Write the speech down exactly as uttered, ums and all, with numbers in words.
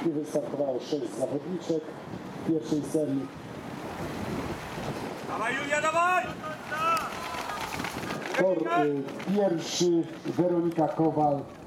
i wystartowało sześć zawodniczek w pierwszej serii. Dawaj Julia, dawaj! Tor y, pierwszy Weronika Kowal.